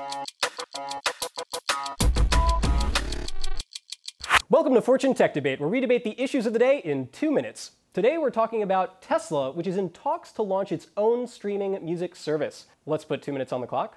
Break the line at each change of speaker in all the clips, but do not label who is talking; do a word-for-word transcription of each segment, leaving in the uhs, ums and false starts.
Welcome to Fortune Tech Debate, where we debate the issues of the day in two minutes. Today we're talking about Tesla, which is in talks to launch its own streaming music service. Let's put two minutes on the clock.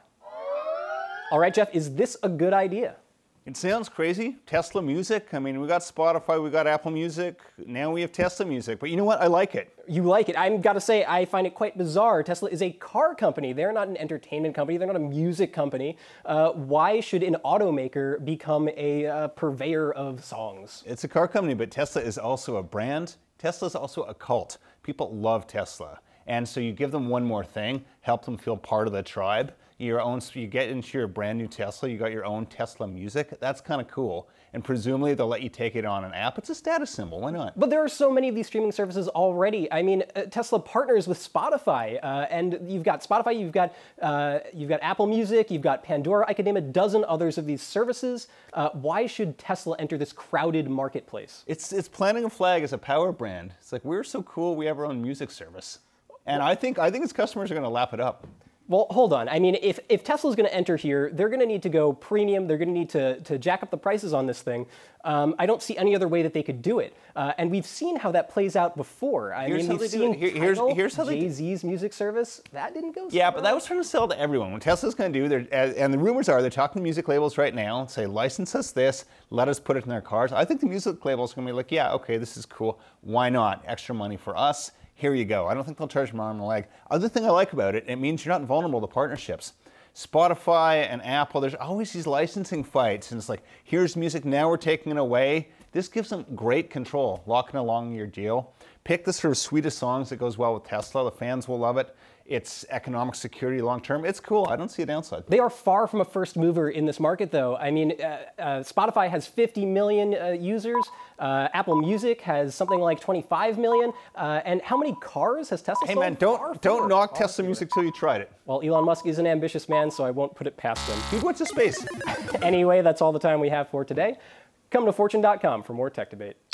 All right, Jeff, is this a good idea?
It sounds crazy. Tesla Music. I mean, we got Spotify, we got Apple Music. Now we have Tesla Music. But you know what? I like it.
You like it. I've got to say, I find it quite bizarre. Tesla is a car company. They're not an entertainment company. They're not a music company. Uh, why should an automaker become a uh, purveyor of songs?
It's a car company, but Tesla is also a brand. Tesla is also a cult. People love Tesla. And so you give them one more thing, help them feel part of the tribe. Your own, you get into your brand new Tesla, you got your own Tesla Music. That's kind of cool. And presumably they'll let you take it on an app. It's a status symbol, why not?
But there are so many of these streaming services already. I mean, uh, Tesla partners with Spotify, uh, and you've got Spotify, you've got uh, you've got Apple Music, you've got Pandora. I could name a dozen others of these services. Uh, why should Tesla enter this crowded marketplace?
It's it's planting a flag as a power brand. It's like, we're so cool, we have our own music service. And I think I think its customers are going to lap it up.
Well, hold on. I mean, if, if Tesla's going to enter here, they're going to need to go premium. They're going to need to, to jack up the prices on this thing. Um, I don't see any other way that they could do it. Uh, and we've seen how that plays out before. I
here's
mean,
how
we've
they
seen
do it. Here, here's, here's how they
Jay-Z's music service. That didn't go so
Yeah,
well.
but that was trying to sell to everyone. What Tesla's going to do, they're, and the rumors are they're talking to music labels right now and say, license us this, let us put it in their cars. I think the music labels are going to be like, yeah, okay, this is cool. Why not? Extra money for us. Here you go. I don't think they'll charge them arm and a leg. Other thing I like about it, it means you're not vulnerable to partnerships. Spotify and Apple, there's always these licensing fights, and it's like, here's music, now we're taking it away. This gives them great control, locking along your deal. Pick the sort of suite songs that goes well with Tesla. The fans will love it. It's economic security long term. It's cool. I don't see a downside.
They are far from a first mover in this market, though. I mean, uh, uh, Spotify has fifty million uh, users. Uh, Apple Music has something like twenty-five million. Uh, and how many cars has Tesla
Hey
sold?
man, don't
Far,
don't
far,
knock
far
Tesla
fewer.
Music till you tried it.
Well, Elon Musk is an ambitious man, so I won't put it past him.
Dude went to space.
Anyway, that's all the time we have for today. Come to fortune dot com for more tech debate.